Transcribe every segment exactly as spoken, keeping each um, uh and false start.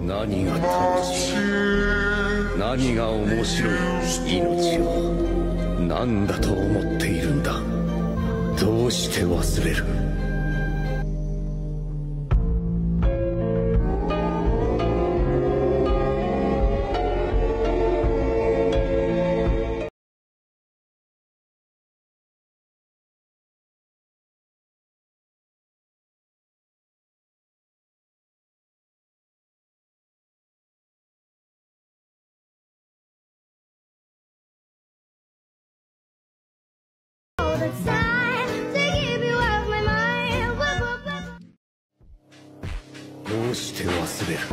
何が楽しい、何が面白い、命を何だと思っているんだ。どうして忘れる。どうして忘れる。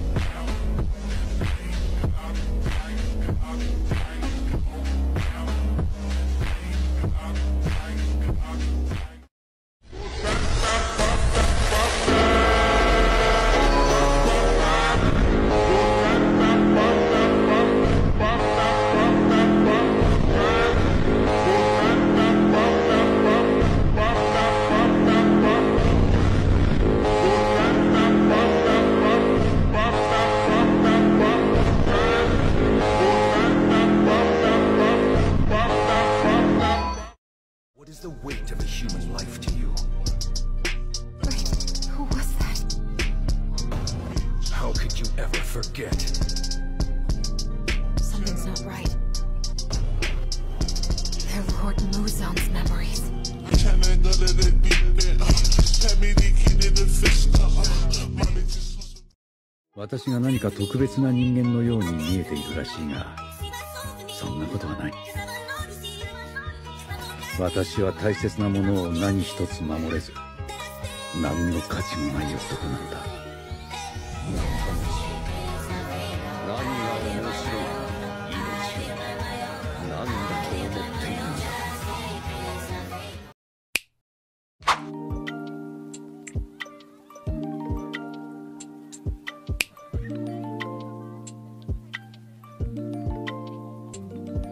What is the weight of a human life to you? Wait, who was that? How could you ever forget? Something's not right. They're Lord Muzan's memories. 私が何か特別な人間のように見えているらしいが、そんなことはない。私は大切なものを何一つ守れず、何の価値もない男なんだ。何が面白い。